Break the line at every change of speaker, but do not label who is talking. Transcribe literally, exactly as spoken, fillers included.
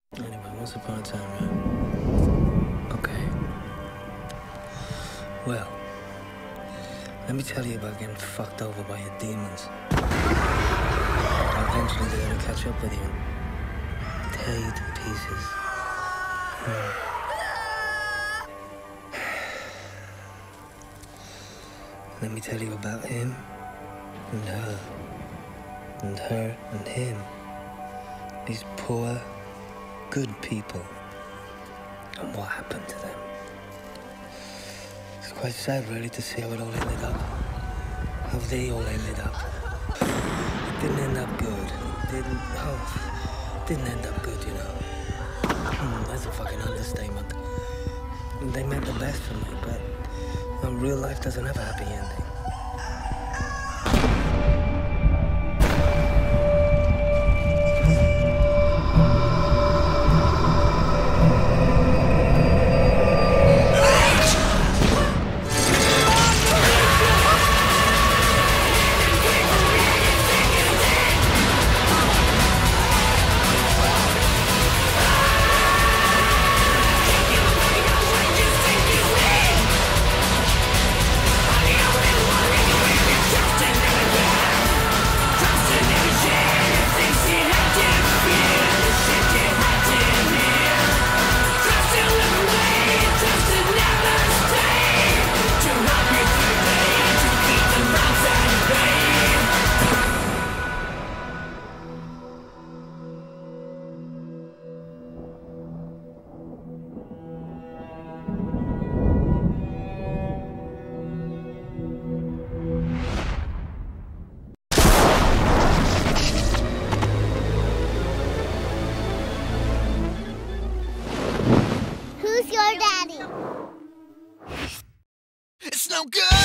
Anyway, once upon a time, right? Okay. Well, let me tell you about getting fucked over by your demons. Eventually they're gonna catch up with you and tear you to pieces. Hmm. Let me tell you about him and her and her and him. These poor, good people, and what happened to them. It's quite sad, really, to see how it all ended up. How they all ended up. It didn't end up good. It didn't, oh, didn't end up good, you know. Mm, that's a fucking understatement. They meant the best for me, but well, real life doesn't have a happy ending.
Who's your daddy?
It's no good!